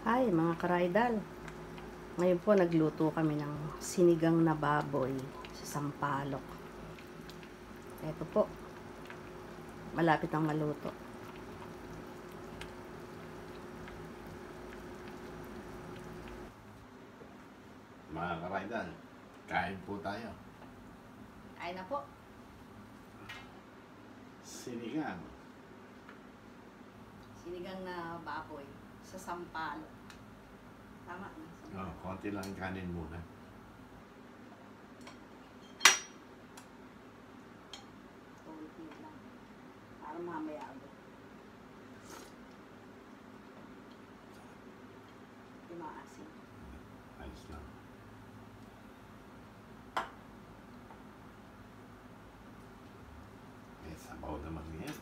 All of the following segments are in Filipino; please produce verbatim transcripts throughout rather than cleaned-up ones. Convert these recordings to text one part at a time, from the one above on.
Hi mga karaydal. Ngayon po nagluto kami ng sinigang na baboy sa sampalok. Ito po. Malapit ang maluto. Mga karaydal, kain po tayo. Ay na po. Sinigang. Sinigang na baboy sa sampalok. Tama na. Oh, konti lang kanin muna. Konti lang. Para mamaya agad. Di maasin. Ayos lang. May sabaw naman yan.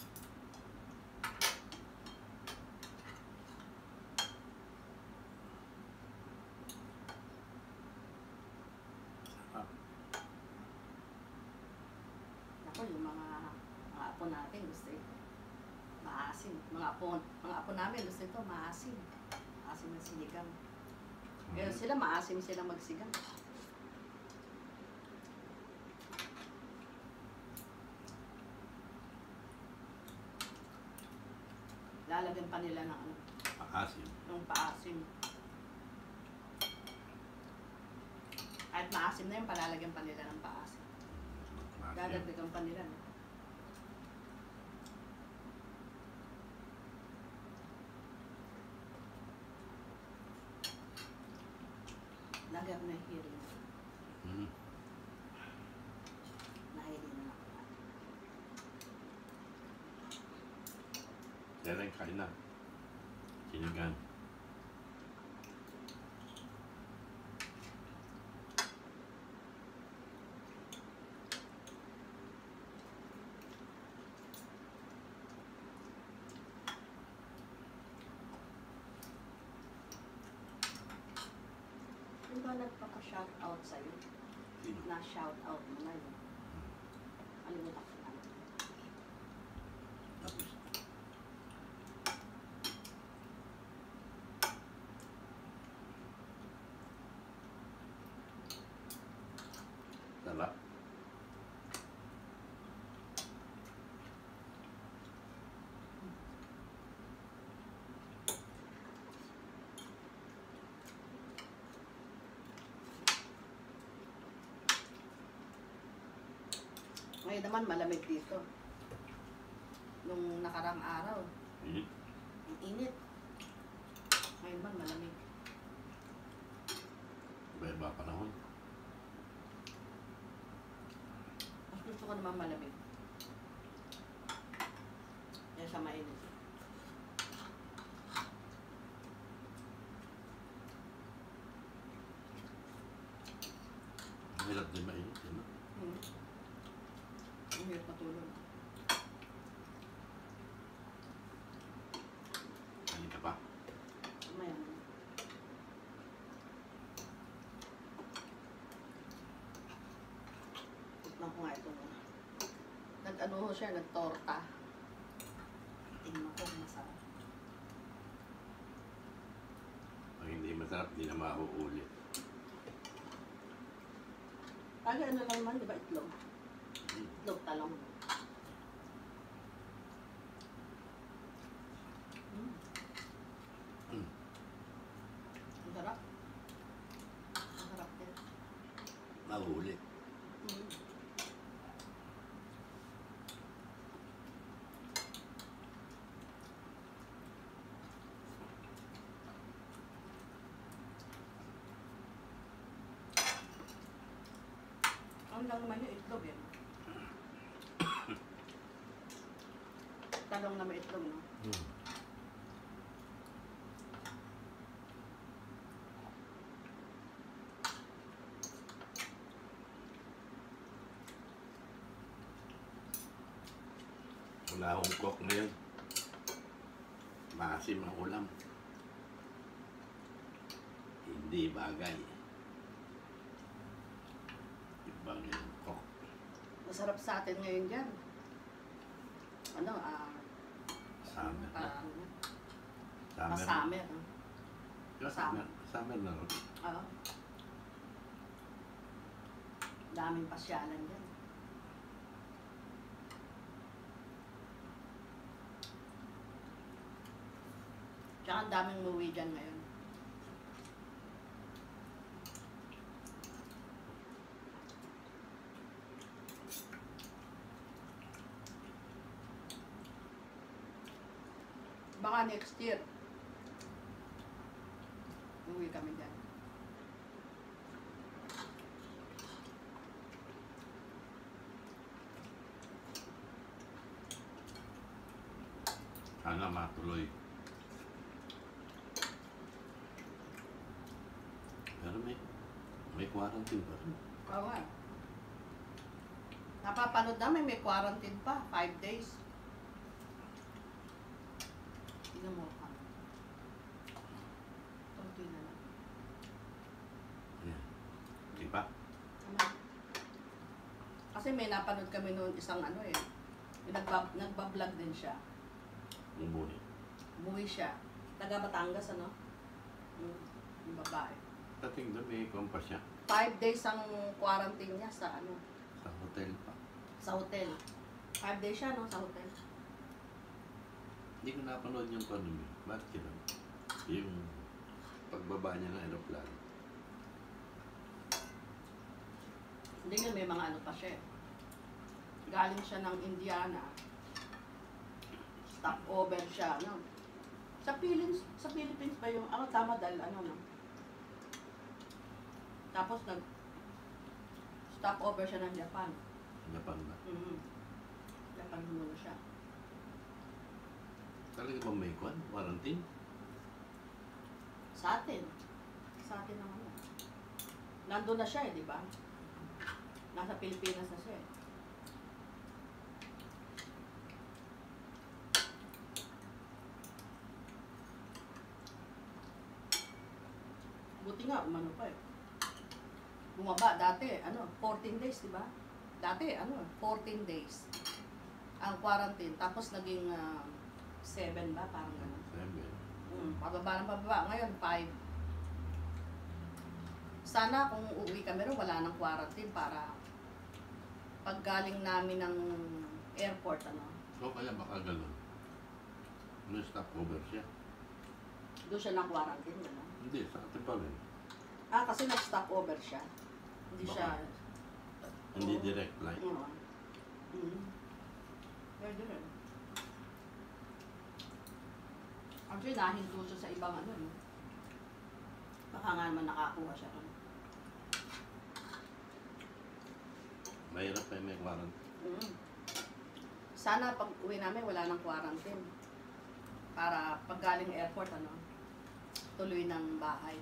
Sarap. Ako yung mga mga apo natin gusto ito. Maasim. Mga apo, mga apo namin gusto ito maasim. Maasim na sinigang. Pero Mm. sila maasim sila magsigang. Lalagyan pa nila ng ano, Maasim. ng paasim. Kahit maasim na yun, palalagyan pa nila ng paasim. Maasim. Dadagdagan pa nila. No? Lagyan ko na yung hirin. Mm. Nahirin na ako. Yan ang kain na. Sinigang. Yung ba nagpaka-shout out sa'yo? Sino? Na-shout out mo na yun. Alimutan ko na. Tapos. Sarap. Ngayon naman malamig dito. Nung nakarang araw, Mm. ang init. Ngayon naman malamig. Iba-iba panahon. Mas gusto ko naman malamig. Kaya sa mainit. Mahirap din mainit. Yun. Hmm. Ang hirap matulog. Kain ka pa. Mamaya na. Tignan ko nga ito. Nag-ano ho siya, nag-torta. Tingnan ko, masarap. Pag hindi masarap, hindi na mauulit. Kaya ano lang naman, di ba itlog? Mm. Itlog talong. Mm. Mm. Ang sarap. Ang sarap din. Mauulit. Mm. Ang lang naman yung itlog eh. Talong na may itlog, no? Mm. Wala akong cook ngayon. Maasim ang ulam. Hindi bagay. Ibagay ang cook. Masarap sa atin ngayon dyan. Ano, ah, Summer na. parang Summer. pa-summer. ah. Kasama. Kasama na rin. Oo. Daming pasyalan dyan. Tsaka ang daming umuwi dyan ngayon. Baka next year, umuwi kami dyan. Sana matuloy. Pero may, may quarantine pa rin. Oo nga. Napapanood namin may quarantine pa, five days. Tingnan mo ka. Kunti na lang. Ayan. Di ba? Ano? Kasi may napanood kami noon isang ano eh. Yung Nagba, nagba-vlog din siya. Umuwi. Umuwi siya. Taga Batangas ano? Yung, yung babae. Dating doon may kompas siya. Five days ang quarantine niya sa ano? Sa hotel pa. Sa hotel. Five days siya no? Sa hotel. Hindi ko napanood yung paano mo. Bakit yun? Yung pagbaba niya ng aeroplano. Hindi nga may mga ano pa siya eh. Galing siya ng Indiana. Stop over siya, no? Sa Philippines, sa Philippines ba yung, ako tama dahil ano, no? Tapos nag stop over siya ng Japan. Japan ba? Mm-hmm. Japan muna siya. Talaga ba may kwan? Quarantine? Sa atin. Sa atin naman yan. Nandun na siya eh, di ba? Nasa Pilipinas na siya eh. Buti nga, umano pa eh. Bumaba dati, ano, fourteen days, di ba? Dati, ano, fourteen days. Ang quarantine. Tapos naging uh, seven ba? Parang gano'n. Seven. Mm, pababa ng pababa. Ngayon, five. Sana kung uuwi kami rin, wala nang quarantine para pag galing namin ng airport, ano, So kaya baka gano'n. May stop over siya. doon siya ng quarantine, gano'n. Hindi, sa atin pa rin. Ah, kasi nag-stop over siya. Hindi Baka. siya... Hindi Oo. direct flight. Oo. Mm. Pwede rin. Actually, nahinto siya sa ibang ano, no? Baka nga naman nakakuha siya ron. Mahirap pa yung may quarantine. Mm. Sana pag uwi namin, wala nang quarantine. Para pag galing airport, ano, tuloy ng bahay.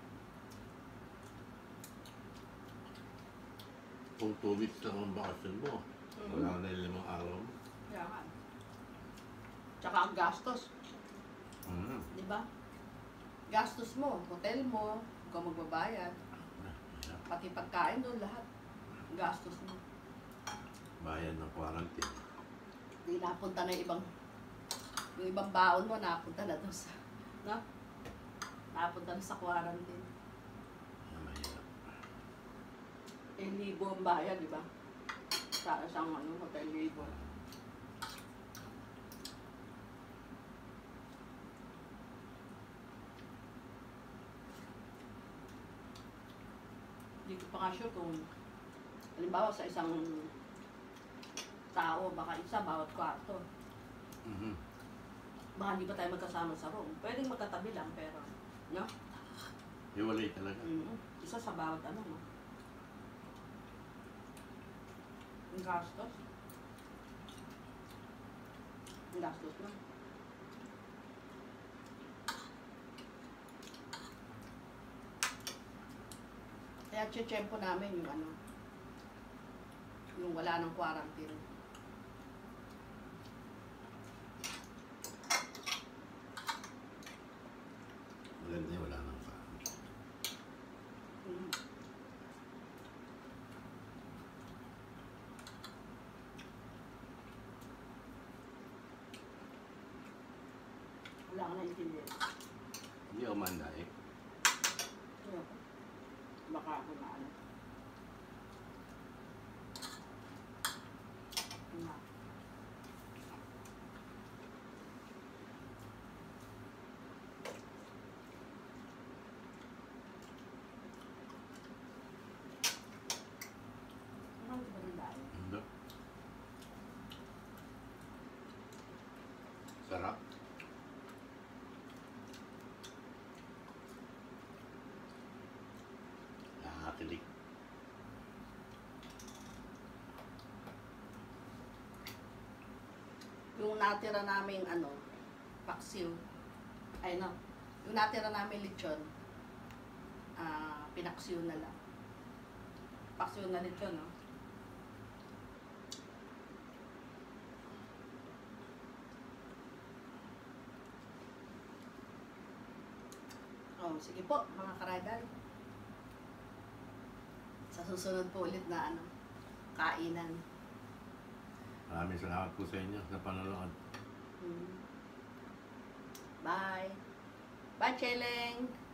Kung two weeks lang ang bakasyon mo, Mhm. wala na yung limang araw mo. Kaya nga. Tsaka ang gastos, Mm. di ba? Gastos mo, hotel mo, ikaw magbabayad, pati pagkain doon, lahat. Gastos mo. Bayan ng quarantine. Di napunta na yung ibang, yung ibang baon mo, napunta na doon sa, no? Napunta na sa quarantine. Kaya mahirap. Eh, libo ang bayad, di ba? Sa isang ano, hotel libo. Hindi ko pa nga sure kung, halimbawa sa isang tao, baka isa bawat kwarto. Mhm. Baka hindi pa tayo magkasama sa room. Pwedeng magkatabi lang, pero, no? Hiwalay talaga. Mm, isa sa bawat ano, no? Ang gastos. Ang gastos na. Kaya tsetsempo namin yung ano, yung wala ng quarantine. Maganda yung wala nang sa akin. Mm. Wala ka na intindihan. Hindi ako mandaik. Ayun. Baka ako na ano. Na. Ano ba rin dahil? Hindi. Sarap. Nakakatilig. Yung natira naming ano, paksiw. Ay no, yung natira namin lechon, ah, pinaksiw na lang. Paksiw na lechon, no? Oh, sige po, mga karadal. Sa susunod po ulit na ano, kainan. Maraming salamat po sa inyo sa panonood. Hmm. Bye. Bye, Cheleng.